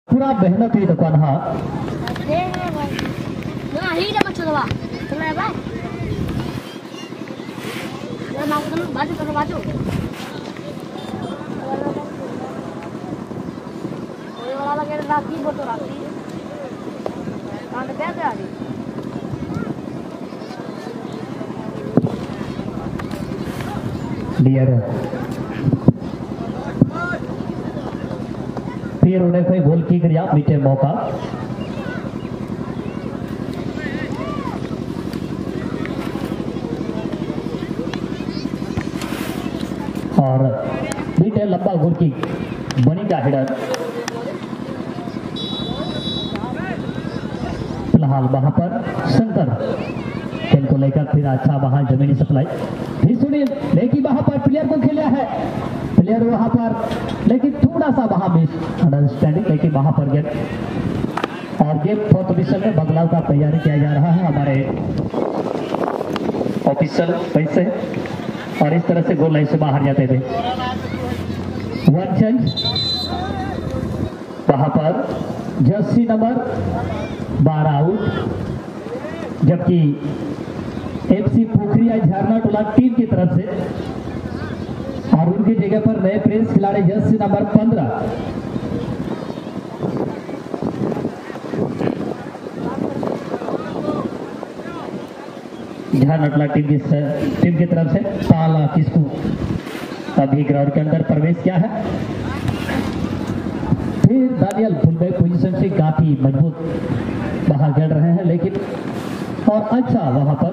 पूरा मेहनत हुई दुकान हाँ डियर फिर उन्हें कोई गोल की करिया बीते मौका और बीते लंबा गोल की बनी का हेडर फिलहाल वहां पर शंकर खेल को लेकर फिर अच्छा वहां जमीनी सप्लाई फिर सुनील लेकिन वहां पर प्लेयर को खेला है प्लेयर वहां पर लेकिन थोड़ा सा वहां मिस अंडरस्टैंडिंग लेकिन वहां पर गेट और गेम फोर्थ पोजीशन में बदलाव का तैयारी किया जा रहा है हमारे ऑफिशियल पैसे और इस तरह से गोल लाइन से बाहर जाते थे वन चेंज वहां पर जर्सी नंबर 12 आउट जबकि एफसी पोखरिया झरना टोला टीम की तरफ से और उनकी जगह पर नए प्रिंस खिलाड़ी जर्सी नंबर 15 झरना टोला टीम की तरफ से ताला किसको अभी ग्राउंड के अंदर प्रवेश किया है फिर दानियल फुलबैक पोजीशन से काफी मजबूत बाहर खेल रहे हैं लेकिन और अच्छा वहां पर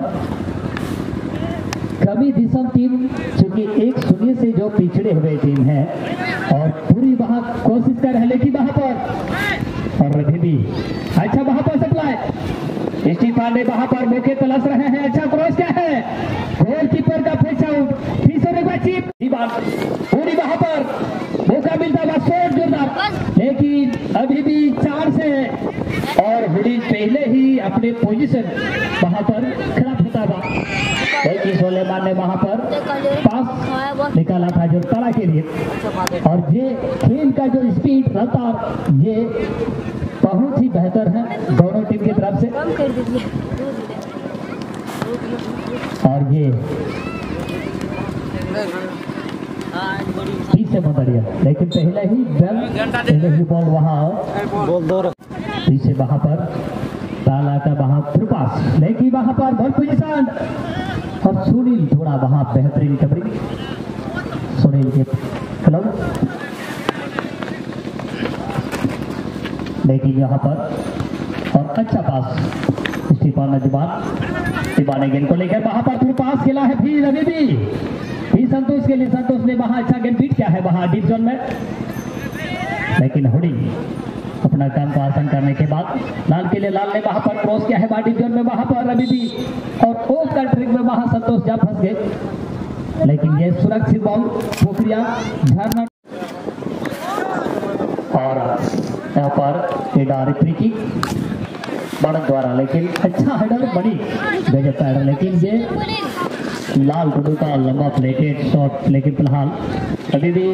कभी दिसम टीम चूंकि 1-0 से जो पिछड़े हुए टीम है और पूरी वहां कोशिश कर रहे लेकिन वहां पर और अभी भी अच्छा वहां पर सप्लाई स्टीव पांडे वहां पर मौके तलाश रहे हैं अच्छा क्रॉस क्या है गोलकीपर का फिश आउट तीसरे बातचीत पूरी वहां पर मौका मिलता हुआ शॉट जोरदार लेकिन अभी भी 4 से और हुडी पहले ही अपने पोजीशन वहां पर खड़ा होता हुआ लेकिन सोलेमान ने वहां पर पास निकाला था जो तला के लिए और ये खेल का जो स्पीड रफ्तार ये बहुत ही बेहतर है दोनों टीम की तरफ से और ये पीछे बढ़िया लेकिन पहले ही बॉल वहां पीछे वहां पर ताला का वहां पास लेकिन वहां पर बॉल पोजीशन और सुनील थोड़ा वहां बेहतरीन कवरिंग सुनील के क्लब लेकिन यहाँ पर और अच्छा पास स्टीफन दीवान ने गेंद को लेकर वहां पर फिर पास खेला है फिर अभी भी संतोष के लिए संतोष ने वहां अच्छा गेंद बीट किया है वहां डीप जोन में लेकिन हुडी अपना काम को आसान करने के बाद लाल के लिए लाल ने वहां पर क्रॉस किया है बाडी जोन में वहां पर अभी भी और ओफ का ट्रिक में वहां संतोष जा फंस गए लेकिन ये सुरक्षित बॉल पोखरिया झरना और यहाँ पर हेडर फ्री किक बनत द्वारा लेकिन अच्छा हेडर बड़ी गजब का हेडर लेकिन ये लाल गुडू का लंबा प्लेटेड शॉट लेकिन फिलहाल अभी भी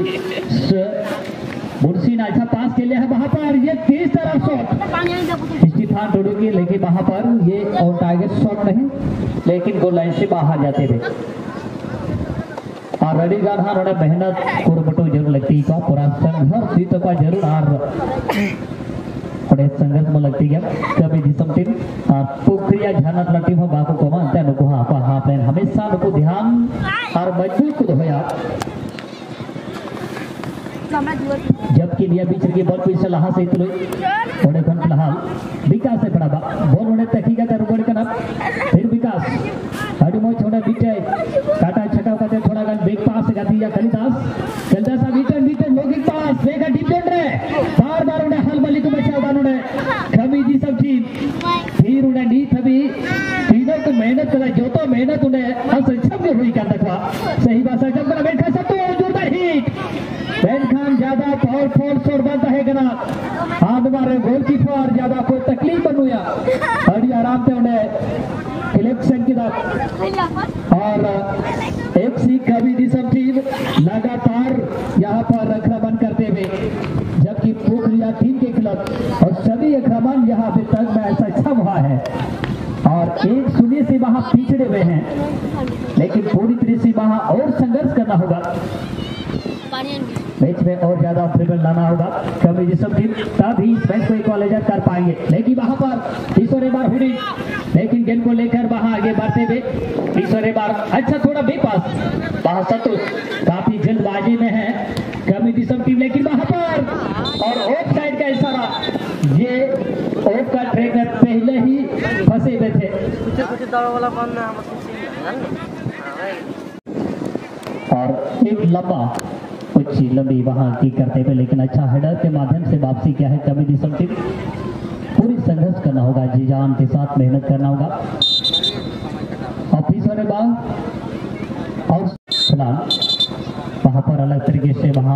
बुरसी ने अच्छा पास के लिए है वहां पर ये तेज तरफ शॉट स्टीफन डोडू की लेकिन वहां पर ये ऑन टारगेट शॉट नहीं लेकिन गोल लाइन से बाहर जाते थे और रेडी गार्ड हाँ थोड़ा मेहनत कुरबटो जरूर लगती है पूरा संघर्ष जीत का जरूर और थोड़े संघर्ष में लगती है कभी जिसम टीम पोखरिया झरना टोला टीम हो बाको को मानते नुको हाँ प्लान हमेशा नुको ध्यान और मजबूत को होया जबकि लिया बीच की बॉल पोजीशन लहा से इतलो थोड़े खन फिलहाल विकास से पड़ा बॉल उन्हें तकीका का रुपड़ का नाम फिर विकास हडी मोच छोड़ा बीटे काटा छका करते थोड़ा गन बेग पास से जाती है कलिदास रिटर्न लॉगिंग पास बेगा डिफेंड रे बार उन्हें हलबली को बचाव उन्होंने कभी जी सब चीज फिर उन्हें नी थी तीनों को मेहनत करा जो तो मेहनत उन्हें हंस छप हुई का तकवा सही बात है जब बैठ खा सब तो जोरदार हिट बैन खान ज्यादा पावरफुल शॉट बनता है गना हाथ मारे गोलकीपर ज्यादा कोई तकलीफ बनूया बड़ी आराम से उन्हें इलेक्शन की और एफसी कभी दिसम टीम लगातार यहाँ पर रखना बंद करते हुए जबकि पोखरिया टीम के खिलाफ और सभी आक्रमण यहाँ पे तक में ऐसा अच्छा हुआ है और एक शून्य से वहां पिछड़े हुए हैं, लेकिन पूरी तरह से वहां और संघर्ष करना होगा, मैच में और ज्यादा इंप्रूवमेंट लाना होगा कभी जिसम टीम, तभी इस मैच को इक्वलाइजर कर पाएंगे। लेकिन वहां पर तीसरे बार हुई, लेकिन गेंद को लेकर वहां आगे बढ़ते हुए तीसरे बार अच्छा थोड़ा बेपास, वहां संतोष काफी जल्दबाजी में है कभी जिसम टीम, लेकिन वहां पर और ऑफ साइड का इशारा, ये ऑफ का ट्रेनर पहले ही फंसे हुए थे और एक लंबा कुछ लंबी वहां की करते हुए, लेकिन अच्छा हेडर के माध्यम से वापसी किया है कभी दिसम टीम। पूरी संघर्ष करना होगा, जी जान के साथ मेहनत करना होगा और तीसरे बार और फिलहाल वहां पर अलग तरीके से वहां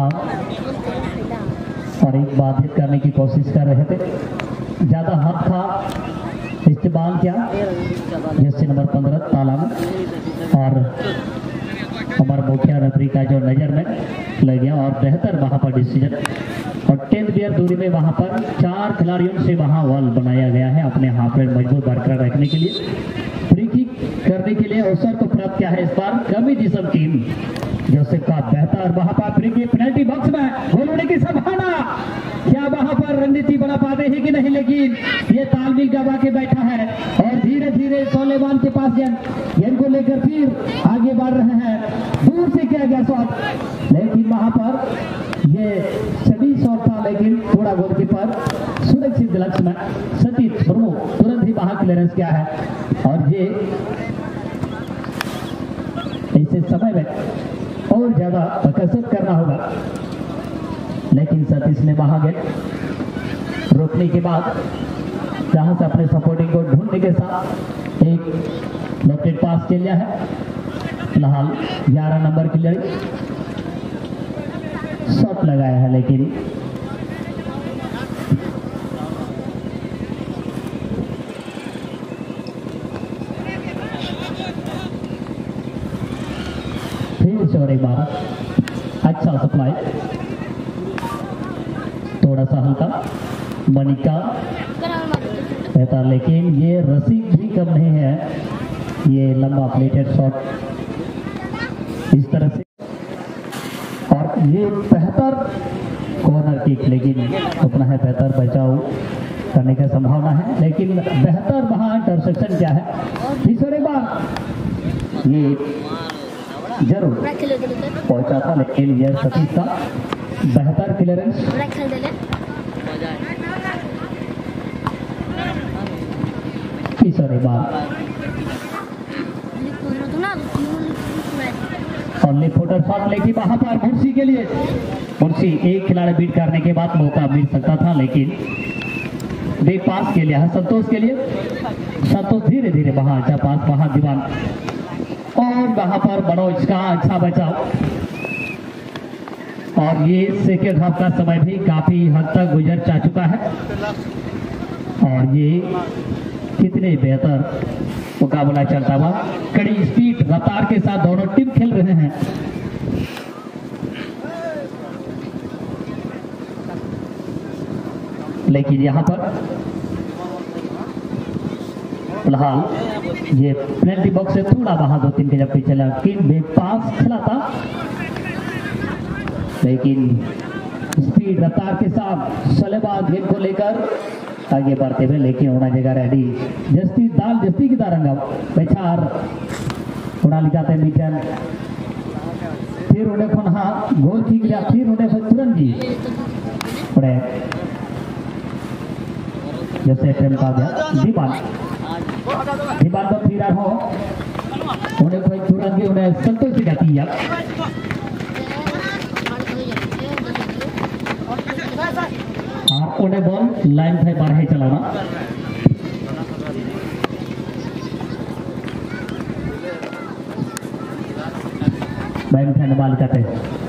और एक बाधित करने की कोशिश कर रहे थे, ज्यादा हाथ का इस्तेमाल किया जैसे नंबर 15 ताला में, और हमारा मुखिया रेफरी का जो नजर में लग गया और बेहतर वहां पर डिसीजन और 10 मीटर दूरी में वहां पर 4 खिलाड़ियों से वहां वॉल बनाया गया है अपने हाथ में मजबूत बरकरार रखने के लिए, फ्री किक करने के लिए अवसर को प्राप्त किया है इस बार कमी जिसम टीम। जोसेफ का बेहतर वहां पर फ्री किक पेनल्टी बॉक्स में गोल होने की संभावना, क्या वहां पर रणनीति बना पाते हैं कि नहीं, लेकिन ये तालमेल गवा के बैठा है और धीरे धीरे सोलेमान के पास गेंद को लेकर फिर आगे बढ़ रहे हैं, दूर से किया गया शॉट, लेकिन वहां पर ये सभी शॉट था, लेकिन थोड़ा गोलकीपर सुरक्षित लक्ष्य में सतीश मुर्मू तुरंत ही वहां क्लियरेंस किया है और ये ऐसे समय में और ज्यादा कसरत करना होगा, लेकिन सतीश ने वहां गए रोकने के बाद जहां से अपने सपोर्टिंग को ढूंढने के साथ एक लॉकेट पास के लिया है। फिलहाल 11 नंबर की लड़ी शॉट लगाया है, लेकिन फिर से और एक बार अच्छा सप्लाई, थोड़ा सा हल्का मनिका बेहतर, लेकिन ये रसी भी कम नहीं है, ये लंबा प्लेटेड शॉट इस तरह से और ये बेहतर कॉर्नर किक, लेकिन उतना है बेहतर बचाव करने का संभावना है, लेकिन बेहतर वहां इंटरसेप्शन क्या है तीसरे बार ये जरूर पहुंचा था, लेकिन यह सतीश का बेहतर क्लियरेंस तीसरी बार और लिफोटर शॉट, लेकिन वहां पर मुंशी के लिए मुंशी एक खिलाड़ी बीट करने के बाद मौका मिल सकता था, लेकिन बेग पास के लिए संतोष के लिए संतोष धीरे धीरे वहां अच्छा पास, वहां दीवान और वहां पर मनोज का अच्छा बचाव और ये सेकेंड हाफ का समय भी काफी हद तक गुजर जा चुका है और ये कितने बेहतर मुकाबला चलता हुआ, कड़ी स्पीड रफ्तार के साथ दोनों टीम खेल रहे हैं। लेकिन यहाँ पर फिलहाल ये पेनल्टी बॉक्स से थोड़ा वहां 2-3 के जब पीछे लगा, बेग पास खेला था, लेकिन स्पीड रफ्तार के साथ सलेबाज गेंद को लेकर आगे बढ़ते हुए, लेकिन होना जगह रेडी जस्ती दाल जस्ती की तरंगा बेचार उड़ा लिखाते मीटर, फिर उन्हें पुनः गोल की गया, फिर उन्हें तुरंत जी उड़े जैसे प्रेम का गया दीवार पर फिर हो उन्हें कोई तुरंत उन्हें संतोष दिखाती है और उन्हें बॉल लाइन से बाहर ही चलाना, बैडमिंटन बाल करते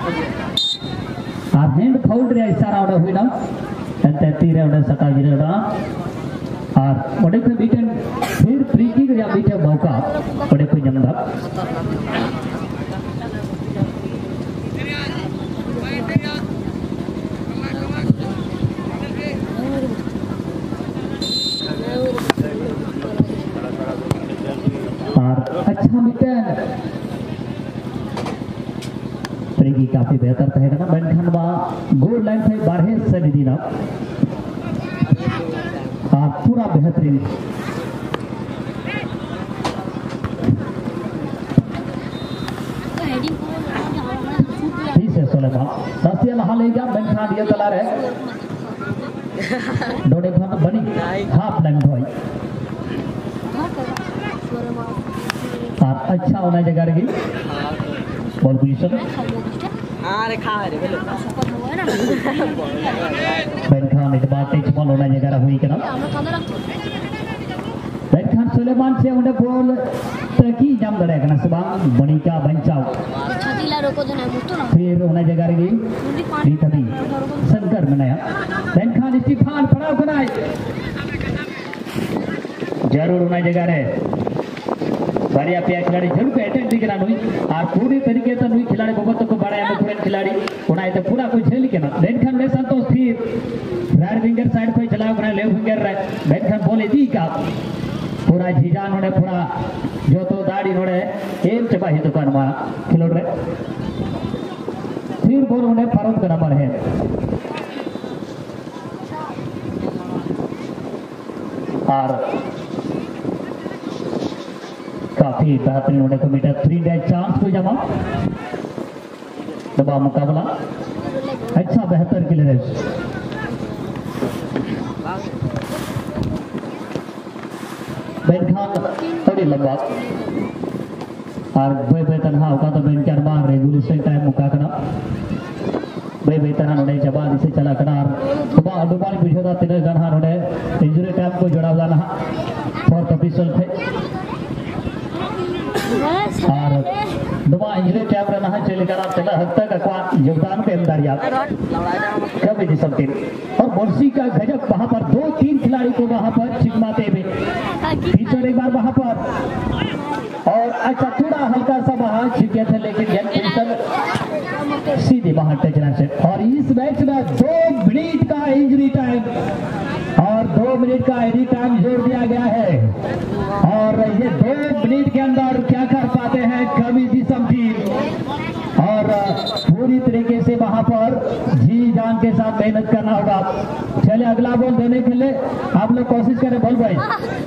और हैंड फाउल रे इशारा उड़े हुई ना अंते तीरे उड़े सका गिरे ना और उड़े को बीटन फिर फ्री किक या बीटे मौका उड़े को जमदा काफी बेहतर थे ना मेनखान बा गोल लाइन थे बारहे से दीना पूरा बेहतरीन सस्ती हाल मेनखान ये तला रहे डोडे बनी हाफ लाइन भाई अच्छा होना जगह रही बॉल पोजीशन मेनखान एडवांटेज बॉल होना जगह हुई के ना मेनखान सुलेमान से उन्हें बॉल तकी जम दड़े कना सुबह बनी का बंचाओ फिर उन्हें जगह रही थी शंकर मनाया मेनखान स्टीफान पड़ाव कना जरूर उन्हें जगह रहे बढ़िया पिया खिलाड़ी जरूर अटेंड दिख रहा और पूरी तरीके से नुई खिलाड़ी बहुत को बड़ा है पूरे खिलाड़ी उन्हें तो पूरा कुछ झेल के ना मेनखान में संतोष फिर राइट विंगर साइड पे चला उन्हें लेफ्ट विंगर मेनखान बोले दी का पूरा झीजान होने पूरा जो तो दाढ़ी होने एम चपाही दुकान में खिलोड़ रहे फिर बोल उन्हें फरोख्त का नंबर है और काफी बेहतरीन होने को मीटर 3 डैश चांस को जमा दबा मुकाबला अच्छा बेहतर क्लियरेंस मेनखान थोड़ी लंबा और बे तनहा होगा तो मेनखान मार रेगुलेशन टाइम मुका करना बे तनहा होने जबान इसे चला करना और दुबारा पीछे था तीन गनहा होने इंजरी टाइम को जोड़ा जाना फोर्थ ऑफिशियल थे और दुआ इंजरी टाइम रहना है चले करा तेला हद तक अकवा योगदान के अंदर याद कभी नहीं सकते और बॉर्सी का गजब वहां पर 2-3 खिलाड़ी को वहां पर चिकमाते हुए पीछे एक बार वहां पर और अच्छा थोड़ा हल्का सा वहां छिपके थे लेकिन सीधे वहां टचना से और इस मैच में 2 मिनट का इंजरी टाइम और 2 मिनट का एडी टाइम जोड़ दिया गया है और ये 2 मिनट के अंदर क्या कर पाते हैं कभी जिसम टीम और पूरी तरीके से वहां पर जी जान के साथ मेहनत करना होगा। चले अगला बॉल देने के लिए आप लोग कोशिश करें बॉल भाई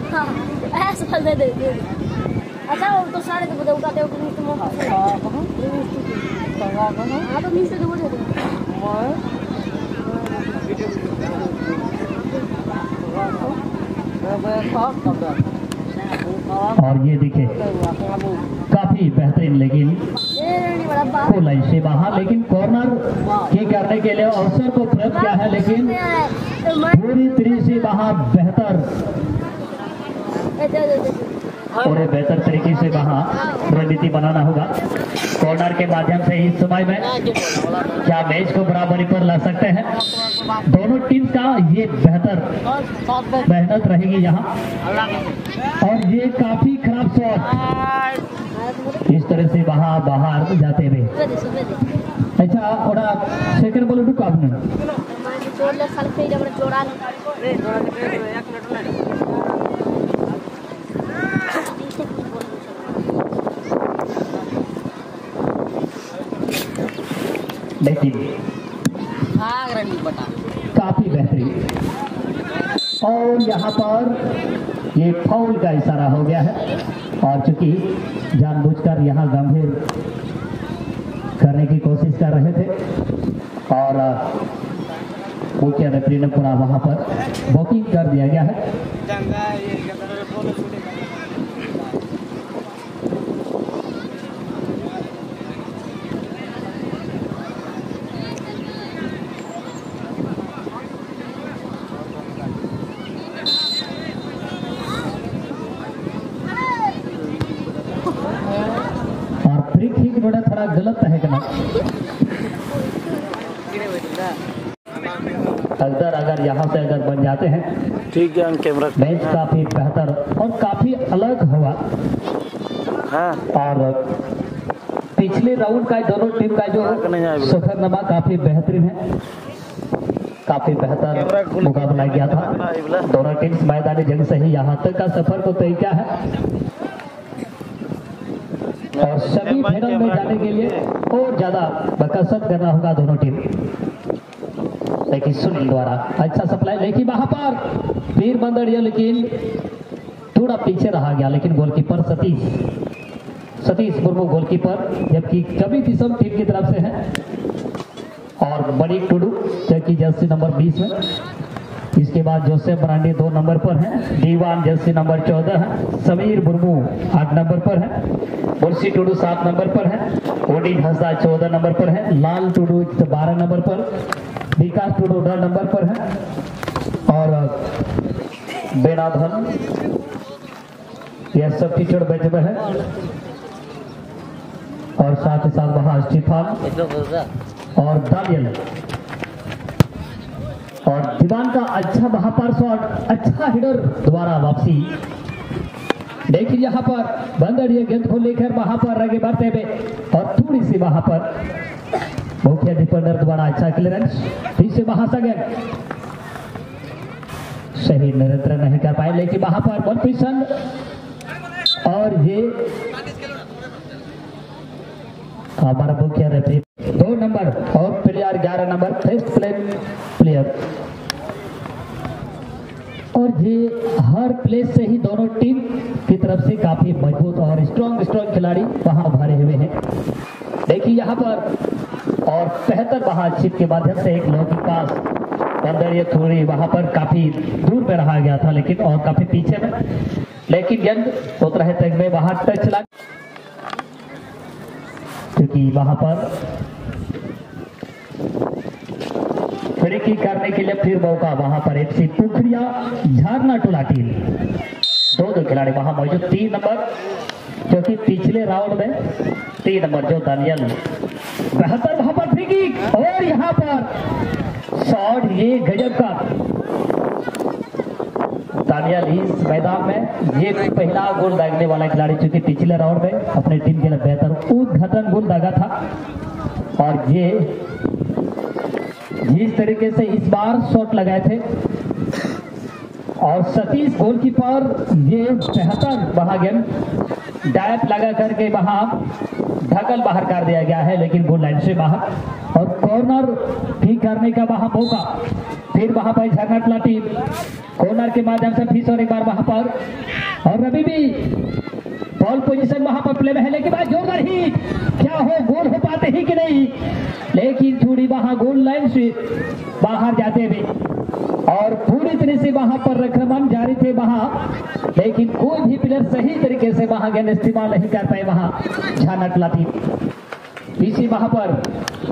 अच्छा तो सारे तो बताओ का और ये देखिए काफी बेहतरीन लेकिन लाइन से बाहर लेकिन कॉर्नर के करने के लिए अवसर को प्राप्त किया है लेकिन पूरी तरीके से वहां बेहतर और बेहतर तरीके से वहां रणनीति बनाना होगा कॉर्नर के माध्यम से इस समय में क्या मैच को बराबरी पर ला सकते हैं दोनों टीम का ये बेहतर मेहनत रहेगी यहाँ और ये काफी खराब शॉट इस तरह से वहां बाहर जाते हुए अच्छा और सेकंड बॉल रुको आपने काफी बेहतरीन और यहाँ पर ये फाउल का इशारा हो गया है और चूंकि जानबूझकर यहाँ गंभीर करने की कोशिश कर रहे थे और मुख्य रेफरी ने पूरा वहां पर बुकिंग कर दिया गया है थोड़ा गलत है कि ना अगर यहाँ से अगर बन जाते हैं ठीक है कैमरा मैच काफी बेहतर और काफी अलग हुआ और पिछले राउंड का दोनों टीम का जो सफरनामा काफी बेहतरीन है काफी बेहतर मुकाबला किया था दोनों टीम मैदानी जंग से ही यहाँ तक का सफर को तय किया है और सभी फाइनल में जाने के लिए और ज्यादा कसरत करना होगा दोनों टीम। लेकिन सुनील द्वारा अच्छा सप्लाई, लेकिन वहां पर फिर बंदड़िया, लेकिन थोड़ा पीछे रहा गया। लेकिन गोलकीपर सतीश मुर्मू गोलकीपर, जबकि कवि दिसम टीम की तरफ से है और बड़ी टुडू जो कि जर्सी नंबर 20 में। इसके बाद जोसेफ ब्रांडी 2 नंबर पर है, दीवान जर्सी नंबर 14 है, समीर मुर्मू 8 नंबर पर है, बुर्सी टुडू 7 नंबर पर है, ओडी हंसा 14 नंबर पर है, लाल टुडू 12 नंबर पर, विकास टुडू 9 नंबर पर है और बेनाधन यह सब टीचर बेंच में है। और साथ ही साथ वहां स्टीफन और दानियल और दीवान का अच्छा वहां पर शॉट, अच्छा हिडर द्वारा वापसी। देखिए यहाँ पर बंदड़िया गेंद को लेकर वहां पर आगे बढ़ते हुए और थोड़ी सी वहां पर मुख्य डिफेंडर द्वारा अच्छा क्लियरेंस, फिर से वहां से गेंद सही नियंत्रण नहीं कर पाए। लेकिन वहां पर बॉल पोजीशन और ये हमारा मुख्य रेफरी 2 नंबर और प्लेयर 11 नंबर फर्स्ट प्लेयर। और ये हर प्लेस से ही दोनों टीम की तरफ से काफी मजबूत और स्ट्रॉन्ग खिलाड़ी वहां उभारे हुए हैं। देखिए यहाँ पर और बेहतर वहां चिप के माध्यम से एक लो के पास अंदर ये थोड़ी वहां पर काफी दूर पे रहा गया था, लेकिन और काफी पीछे में, लेकिन गेंद उतरा है तक में वहां टच लगा, क्योंकि वहां पर फ्री किक करने के लिए फिर मौका वहां पर एफसी पुखरिया झारना टोला टीम 2 खिलाड़ी वहां मौजूद। 3 नंबर जो कि पिछले राउंड में 3 नंबर जो दानियल, बेहतर वहां पर फ्री किक और यहाँ पर शॉट, ये गजब का दानियल इस मैदान में ये पहला गोल दागने वाला खिलाड़ी, चूंकि पिछले राउंड में अपने टीम के लिए बेहतर उद्घाटन गोल दागा था। और ये जिस तरीके से इस बार शॉट लगाए थे और सतीश गोलकीपर ये बेहतर वहां गेंद डायप लगा करके वहां ढकल बाहर कर दिया गया है, लेकिन गोल लाइन से बाहर और कॉर्नर ठीक करने का वहां मौका। फिर वहां पर झरना टोला टीम कॉर्नर के माध्यम से फिर और एक बार वहां पर और रवि भी बॉल पोजीशन वहां पर प्ले में है, लेकिन जोरदार हिट, क्या हो गोल हो पाते ही कि नहीं, लेकिन थोड़ी वहां गोल लाइन से बाहर जाते हुए और पूरी तरह से वहां पर रक्षाबंधन जारी थे वहां, लेकिन कोई भी प्लेयर सही तरीके से वहां गेंद इस्तेमाल नहीं कर पाए वहां झरना टोला टीम। पीछे वहां पर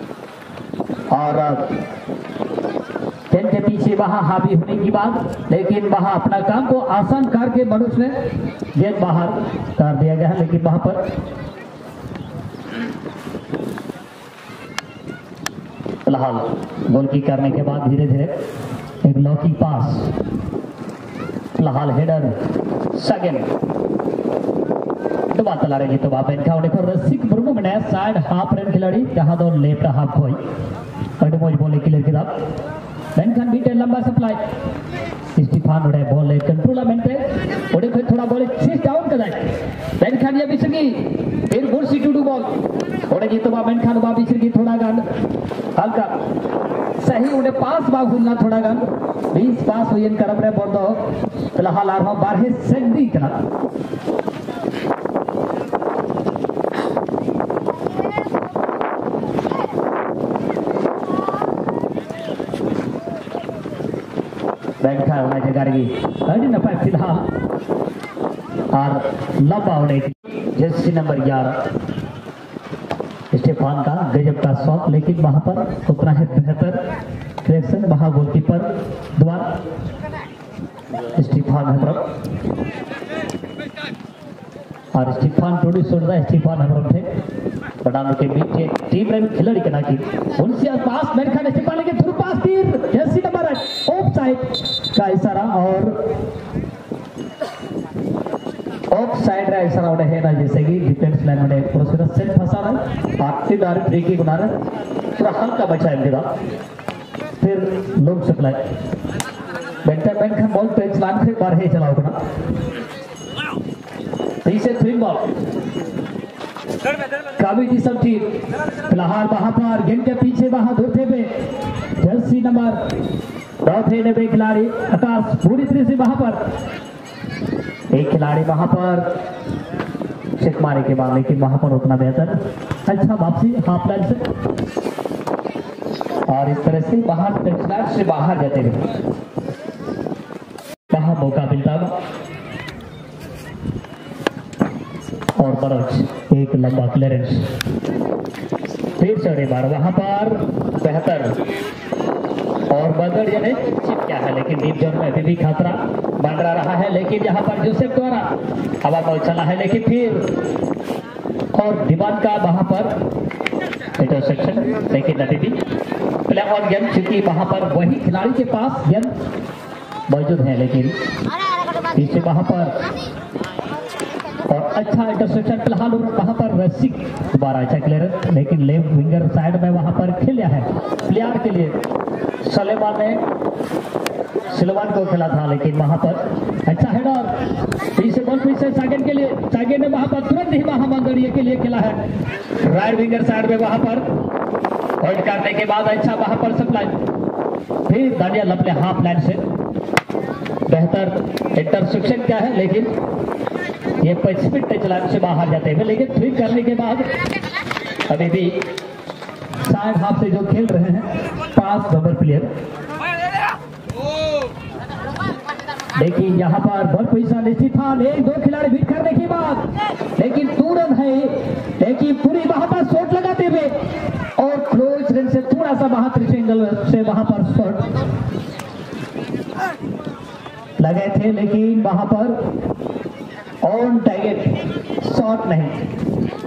और गेंद के पीछे वहां हावी होने की बात, लेकिन वहां अपना काम को आसान करके मनुष्य ने गेंद बाहर कर दिया गया है। लेकिन वहां पर फिलहाल गोल की करने के बाद धीरे धीरे एक लौकी पास, फिलहाल हेडर सेकंड दबा तला रही तो बाप इनका उन्हें रसिक मुर्मू में साइड हाफ रन खिलाड़ी जहां दो लेफ्ट हाफ कोई कटमोज बोले क्लियर के साथ बेनखान बीटे लंबा सप्लाई स्टीफान उड़े बॉल कंट्रोल मेंटे उड़े फिर थोड़ा बॉल सिक्स डाउन कर जाए बेनखान ये बिसगी फिर बुर्सी टू बॉल उड़े जी तो बा बेनखान बा बिसगी थोड़ा गान हल्का सही उड़े पास बा घूमना थोड़ा गान 20 पास हुई करम रे बोल दो फिलहाल आ रहा 12 सेकंड इतना बैठा होना जगाड़गी अरे नफा फिलहाल और लंबा होने की जर्सी नंबर 11 स्टीफान का गजब का शॉट, लेकिन वहां पर उतना है बेहतर क्रिएशन वहां गोलकीपर द्वारा स्टीफान हेमरम और स्टीफान टोडी सोडा स्टीफान हेमरम थे बड़ानों के बीच टीम रन खिलाड़ी के नाकी उनसे पास बैठा स्टीफान लेके थ्रू पास तीर जर्सी नंबर 8 ऑफ साइड का इशारा और ऑफ साइड रा इशारा उड़े है ना, जैसे कि डिफेंस लाइन उड़े पूरा सेट फंसा रहा आखिरी डार फ्री किक बना रहा पूरा हल्का बचा है मेरा फिर लोग सप्लाई बेंटर बैंक बॉल पे चलान फिर बार है चलाओ ना इसे थ्री बॉल काबिजी सब टीम फिलहाल वहां पर गेंद के पीछे वहां धोते हुए जर्सी नंबर 9 खिलाड़ी आकाश पूरी तरह से वहां पर एक खिलाड़ी वहां पर चेक मारे के बाद, लेकिन वहां पर उतना बेहतर अच्छा वापसी हाफ लाइन से और इस तरह से बाहर टचलाइन से बाहर जाते हुए वहां मौका मिलता और बरच एक लंबा क्लियरेंस फिर से बार वहां पर बेहतर और बदर यानी चिप क्या है, लेकिन डीप जोन में अभी भी खतरा बन रहा है। लेकिन यहाँ पर जोसेफ द्वारा हवा में चला है, लेकिन फिर और दीवान का वहां पर इंटरसेक्शन, लेकिन अभी भी प्ले ऑन गेंद, चूंकि वहां पर वही खिलाड़ी के पास गेंद मौजूद है, लेकिन पीछे वहां पर और अच्छा इंटरसेप्शन फिलहाल वहां पर रसिक दोबारा अच्छा क्लियरेंस, लेकिन लेफ्ट विंगर साइड में वहां पर खेला है प्लेयर के लिए सिलवान को खेला था, लेकिन वहां पर अच्छा हेडर पीछे बॉल पीछे सागेन के लिए, सागेन ने वहां पर तुरंत ही वहां मंगड़िए के लिए खेला है राइट विंगर साइड में वहां पर पॉइंट करने के बाद अच्छा वहां पर सप्लाई फिर दानियल अपने हाफ लाइन से बेहतर इंटरसेप्शन क्या है, लेकिन ये 25 मिनट टचलाइन से बाहर जाते हैं, लेकिन थ्री करने के बाद अभी भी साइड हाफ से जो खेल रहे हैं 5 नंबर प्लेयर, देखिए यहाँ पर बॉल पोजीशन निश्चित था, एक दो खिलाड़ी बीट करने के बाद लेकिन तुरंत है, लेकिन पूरी वहां पर शॉट लगाते हुए और क्लोज रेंज से थोड़ा सा वहां त्रिशेंगल से वहां पर शॉट लगे थे, लेकिन वहां पर ऑन टारगेट शॉट नहीं।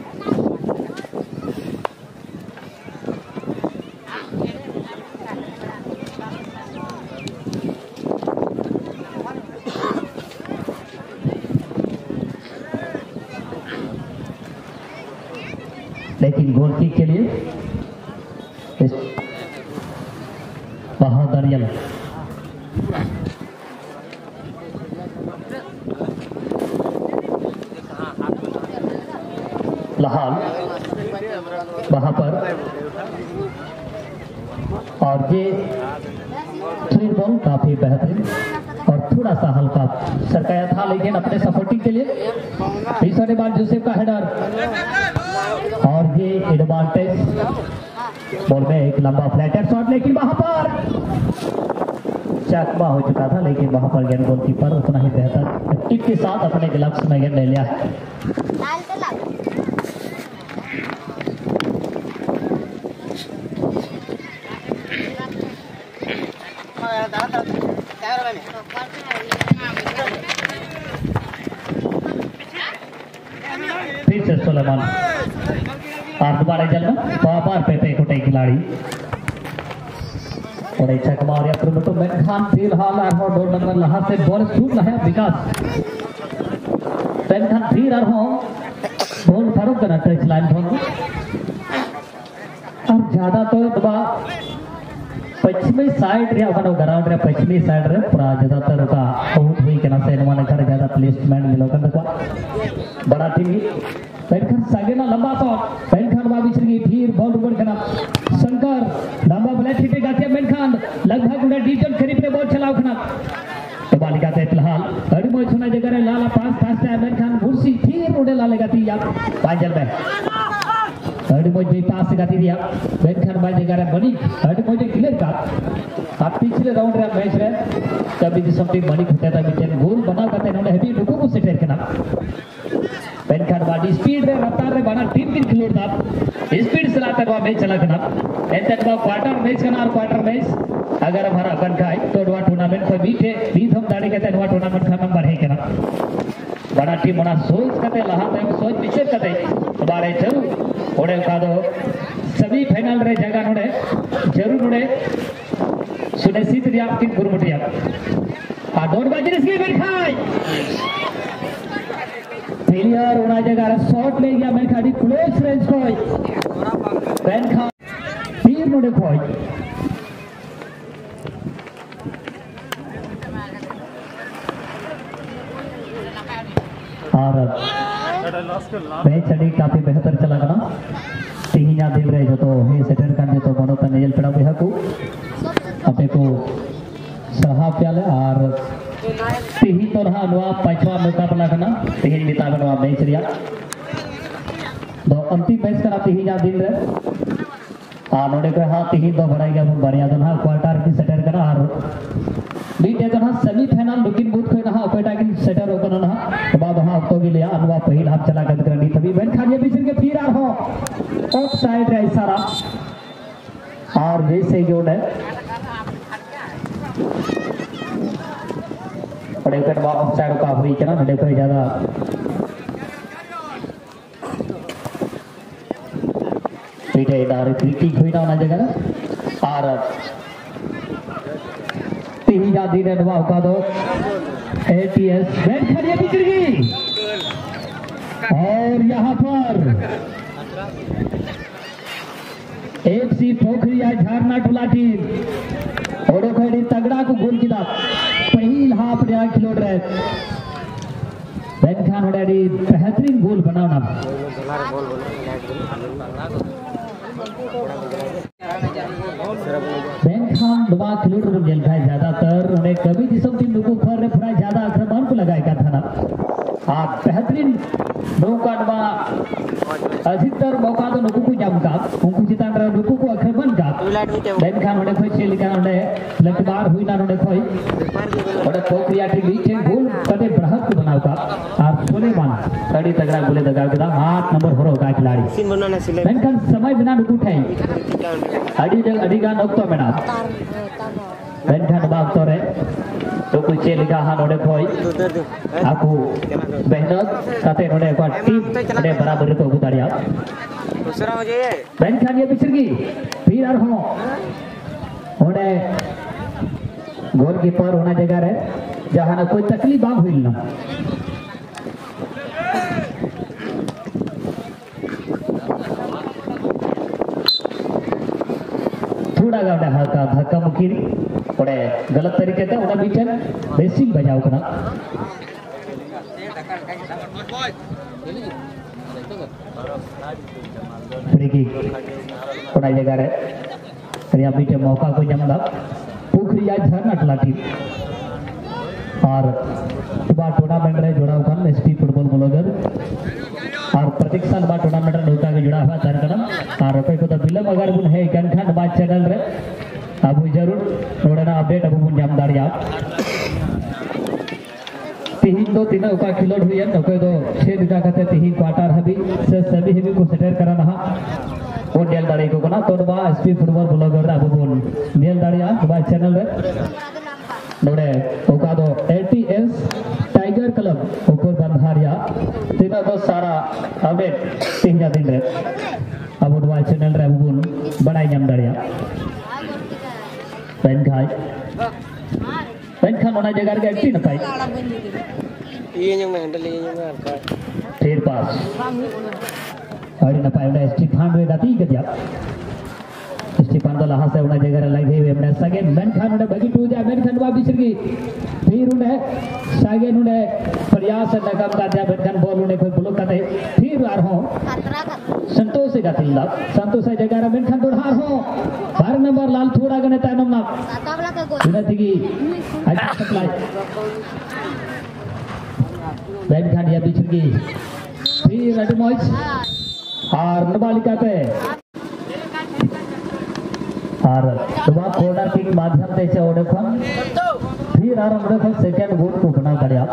लेकिन गोल किक के लिए वहां दानियल लहाल वहां पर और ये थ्री बॉल काफी बेहतरीन और थोड़ा सा हल्का सरकाया था, लेकिन अपने सपोर्टिंग के लिए तीसरे बार जोसेफ का हेडर और ये एडवांटेज बॉल में एक लंबा फ्लैटर शॉट, लेकिन वहां पर चकमा हो चुका था, लेकिन वहां पर गेंद गोलकीपर उतना ही बेहतर टिप के साथ अपने ग्लव्स में गेंद ले लिया है। फिर से सुलेमान और दोबारा जल में बार पे कोटे खिलाड़ी और चकमा और तो खान फिलहाल 2 नंबर लहा से बॉल शूट है विकास खान फिर बॉल फरोग करना टच लाइन बॉल और ज्यादा तो दबा पश्चिमी साइड रे ग्राउंड रे पश्चिमी साइड रे पूरा ज्यादातर का आउट हुई केना से नमान घर ज्यादा प्लेसमेंट मिलो कर देखो बड़ा टीम पेनखान सागेना लंबा तो पेनखान बाबी छगी फिर बॉल ऊपर करना शंकर लंबा ब्लैक हिट गाते पेनखान लगभग उड़ा डिजन करीब रे बॉल चलाओ खना तो बाल गाते फिलहाल बड़ी मोय सुना जगह रे लाला पास फास्ट है पेनखान बुरसी फिर उड़े लाले गाती या पांजल में बड़ी मोय भी पास गाती दिया पेनखान बाय जगह रे बनी बड़ी मोय क्लियर का आप पिछले राउंड रे मैच रे कभी भी समथिंग बनी होता था बिटेन गोल बना करते उन्होंने हेवी रुको को सेट करना पेनखान बाडी स्पीड रे रफ्तार रे बना टीम की खिलोड़ था स्पीड से लाता हुआ मैच चला करना एंड क्वार्टर मैच करना और क्वार्टर मैच अगर हमारा बन खाए तो टूर्नामेंट को बीते बीत हम दाड़ी कहते हैं टूर्नामेंट का नंबर है करना बड़ा टीम बना सोच करते लहा में सोच पीछे करते हमारे जरूर ओडे का दो सभी फाइनल रे जगह नोड़े जरूर नोड़े सुनिश्चित रिया टीम गुरुमुटिया आ डोट बाजी इसकी बैठाई प्लेयर उड़ा जगह शॉट ले गया मैं खाड़ी क्लोज रेंज कोई बैन खा फिर नोड़े कोई और मैच अड़ी काफी बेहतर चला गना तीहिना दिन रे जो तो हे सेटर कान जो तो बनो त नेजल पेड़ा बेहा को अपे को सहा प्याले और तीही तो रहा नवा पांचवा मुकाबला गना तीही मिता गना मैच रिया दो अंतिम मैच करा तीहिना दिन रे आ नोडे को हा तीही दो बड़ाई गया बरिया दो ना क्वार्टर की सेटर करा और बीटे तो ना सेमीफाइनल लुकिन बूथ कोई ना ओपेटा की सेटर ओकन ना बाद हा तो भी लिया अनवा पहिल हाफ चला गद करनी तभी बैन खालिए बिचर के फिर आ हो ऑफ साइड रे इशारा और जैसे जो है बड़े कटवा ऑफ साइड का हुई के ना नडे कोई ज्यादा बीटे डायरेक्ट क्लिक हुई ना जगह और तीहिना दिन नवा का दो एटीएस बैट खड़िए बिगड़ गई और यहाँ पर एफसी पोखरिया झारना टोला टीम और खड़ी तगड़ा को गोल किया पहल हाफ रे खिलोड़ रहे बैन खान होड़ी बेहतरीन गोल बनाना बैन खान दुआ खिलोड़ रो जेल खाए ज्यादातर उन्हें कभी जिसम टीम लोगों पर रेफरा ज्यादा आक्रमण को लगाएगा था ना आप बेहतरीन मौका नवा अधिकतर मौका तो लोगों को जमका उनको जितान रहा लोगों को आक्रमण का बैन खान होने कोई चेली का होने लटबार हुई ना होने कोई और पोखरिया टीम बीच गोल कदे बृहत को बनाऊगा आप सुलेमान कड़ी तगड़ा गोले दगा के 8 नंबर हो रहा खिलाड़ी बैन खान समय बिना लोगों उठाई अडिगा नोक्तो मेना बैन खान बाग तो रे तो कुछ चेलिका हां नोडे कोई aku behnot kate node ko tim node barabar ko gudariya दूसरा हो जाए बैन खान ये पिछड़गी फिर और हो नोडे गोलकीपर होना जगह रे जहां ना कोई तकलीफ बाग हुई ना थोड़ा गावडा हल्का धक्का मुक्की थोड़े गलत तरीके से उड़ा बीच बेसिक बजाओ करना फ्री किक थोड़ा जगह रे रिया बीच मौका को जमदा पोखरिया झरना टोला टीम और बा टूर्नामेंट रे जुड़ा हुआ एसटी फुटबॉल ब्लॉगर और प्रतीक्षा बा टूर्नामेंट रे नौका के जुड़ा हुआ तार कदम और पे को तो बिलम अगर बुन है गनखंड बा चैनल रे अब जरूर नोडना अपडेट अब बुन जाम दाड़िया तीन दो तीन का खिलोड़ हुई है नौके दो 6 दिटा कते तीन क्वार्टर हबी से सभी हबी को सेटर करना हा वो डेल दाड़ी को ना तो बा एसपी फुटबॉल ब्लॉगर अब बुन डेल दाड़िया बा चैनल रे नोडे ओका दो एटीएस टाइगर क्लब ओको बंधारिया तीन दो सारा अपडेट तीन दिन रे अब बा चैनल रे बुन बड़ाई जाम दाड़िया बैन खान होना जगह के एक्टिव न पाई ये जो मैं हैंडल ये जो मैं फिर पास और न पाई उन्हें स्टीफान रे गाती के दिया स्टीफान तो लहा से उन्हें जगह लगे हुए हमने सगे बैन खान उन्हें बगी टू जा बैन खान वापस रही फिर उन्हें सगे उन्हें प्रयास नाकाम कर दिया बैन खान बॉल उन्हें कोई ब्लॉक करते फिर आ रहा संतोष से गाती ला संतोष से जगह बैन खान दौड़ा हो 12 नंबर लाल थोड़ा गने तानम ना इधर थी अच्छा सप्लाई बैन खान या बिछड़ गई फिर रेड मॉइस और नबालिका पे और दुआ कॉर्नर किक माध्यम से ओडे खन फिर आराम रे सेकंड गोल को बना दिया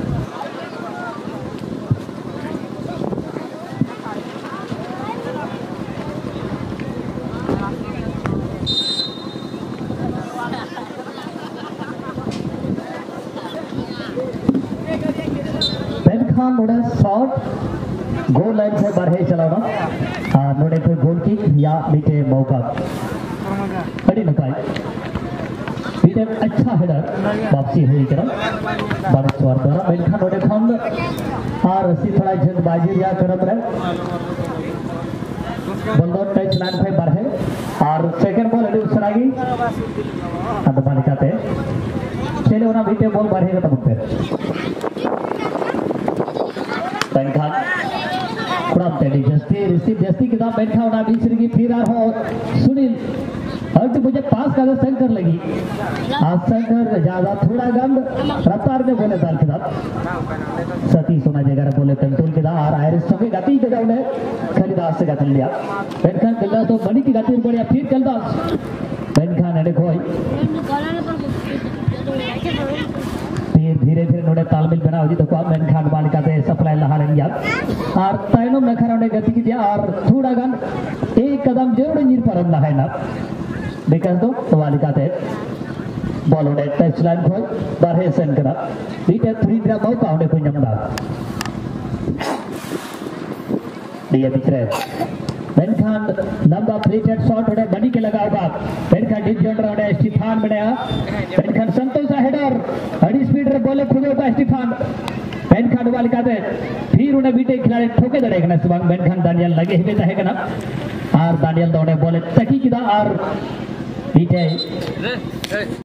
नोडे शॉट गोल लाइन से बाहर चलाना नोडे पे गोल किक या बीटे मौका बड़ी नपाई बीटे अच्छा हेडर वापसी हुई करा बार स्वार द्वारा बैठा नोडे खंड और रसी थोड़ा जल्दबाजी या करम रहे बंदो टच लाइन पे बाहर और सेकंड बॉल अड़ी उसरागी अंत बालिका पे चले बीटे बॉल बाहर का तब पे बैन खान तेरी जस्ती रिसीव जस्ती किताब बैठा होना बीच रगी फिर आ हो सुनील और तो मुझे पास का शंकर लगी आज शंकर ज्यादा थोड़ा गंद रफ्तार में बोले दाल किताब सती सोना जगह बोले कंट्रोल किताब और आयरिस सभी गति के उन्हें खरीदास से गति लिया पेनखान कल तो बड़ी की गति बढ़िया फिर कल पेनखान ने खोई फिर धीरे धीरे नोड़े तालमेल बनाओ जी तो को पेनखान बालिका से सप्लाई लहा लेंगे और ताइनो में खरा ने गति की दिया और थोड़ा गन एक कदम जरूर नीर पर ना है ना बिकॉज तो बालिका थे बॉल उड़े टच लाइन खोई बारह सेंड करा बीटे फ्री ड्रा मौका उड़े कोई नमदा दिया बिचरे पेनखान लंबा फ्री हेड शॉट उड़े बड़ी के लगा होगा पेनखान डिप जॉन्डर उड़े स्टीफान बनाया पेनखान संतोष हेडर हडी स्पीड रे बॉल खुदो का स्टीफान पेनखान बालिका थे फिर उन्हें बीटे खिलाड़ी ठोके दड़ेगा ना सुबह पेनखान दानियल लगे ही बेटा है ना और दानियल दौड़े बोले तकी किदा और बीटे